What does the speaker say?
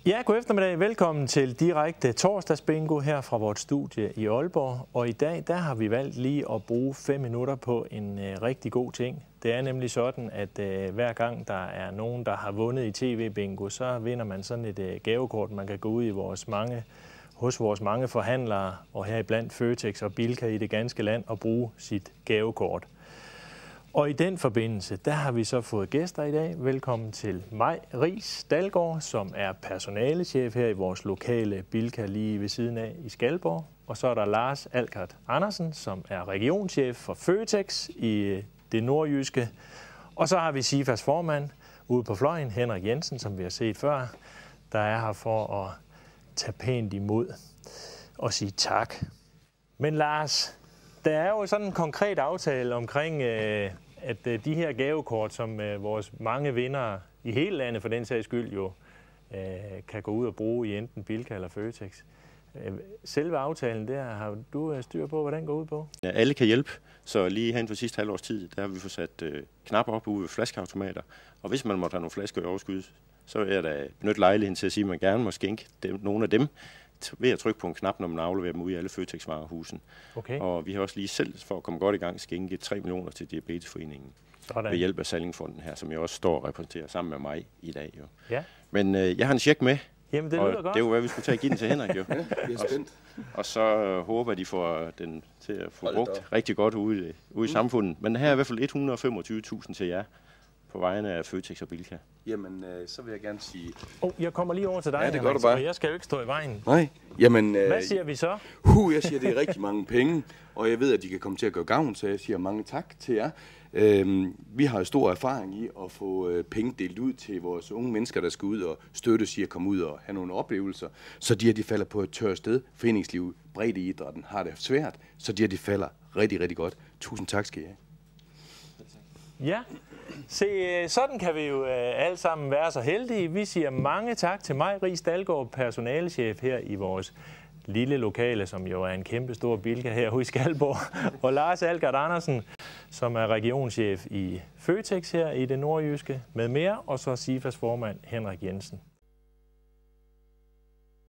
Ja, god eftermiddag. Velkommen til direkte torsdagsbingo her fra vores studie i Aalborg. Og i dag der har vi valgt lige at bruge 5 minutter på en rigtig god ting. Det er nemlig sådan, at hver gang der er nogen, der har vundet i tv-bingo, så vinder man sådan et gavekort, man kan gå ud i hos vores mange forhandlere, og heriblandt Føtex og Bilka i det ganske land, og bruge sit gavekort. Og i den forbindelse, der har vi så fået gæster i dag. Velkommen til Maj Riis Dalgaard, som er personalechef her i vores lokale Bilka lige ved siden af i Skalborg. Og så er der Lars Alkert Andersen, som er regionschef for Føtex i det nordjyske. Og så har vi SIFAs formand ude på fløjen, Henrik Jensen, som vi har set før, der er her for at tage pænt imod og sige tak. Men Lars, der er jo sådan en konkret aftale omkring, at de her gavekort, som vores mange vindere i hele landet for den sags skyld jo kan gå ud og bruge i enten Bilka eller Føtex. Selve aftalen der, har du styr på, hvad den går ud på? Ja, alle kan hjælpe, så lige hen for sidste halvårs tid, der har vi fået sat knapper op ude ved flaskeautomater. Og hvis man måtte have nogle flasker i overskud, så vil jeg da benytte lejligheden til at sige, at man gerne må skænke nogle af dem ved at trykke på en knap, når man afleverer dem ud i alle Føtex-varehusen. Okay. Og vi har også lige selv, for at komme godt i gang, skænket 3 millioner til Diabetesforeningen. Sådan. Ved hjælp af Salling-fonden her, som jeg også står og repræsenterer sammen med mig i dag. Jo. Ja. Men jeg har en check med. Jamen, det lyder godt. Det er jo, hvad vi skulle tage og give den til Henrik. Jo. Ja, jeg er spændt. Og så håber de får den til at få brugt rigtig godt ude i samfundet. Men her er i hvert fald 125.000 til jer på vegne af Føtex og Bilka. Jamen, så vil jeg gerne sige... Jeg kommer lige over til dig, ja, det gør du bare. Jeg skal jo ikke stå i vejen. Nej, jamen... Hvad siger vi så? Jeg siger, det er rigtig mange penge, og jeg ved, at de kan komme til at gøre gavn, så jeg siger mange tak til jer. Vi har jo stor erfaring i at få penge delt ud til vores unge mennesker, der skal ud og støtte sig at komme ud og have nogle oplevelser, så de falder på et tørt sted. Foreningsliv, breddeidrætten har det svært, så de falder rigtig, rigtig godt. Tusind tak skal I have. Ja, se, sådan kan vi jo alle sammen være så heldige. Vi siger mange tak til Maj Riis Dalgaard, personalechef her i vores lille lokale, som jo er en kæmpe stor Bilka her i Skalborg, og Lars Alkert Andersen, som er regionschef i Føtex her i det nordjyske med mere, og så SIFAs formand Henrik Jensen.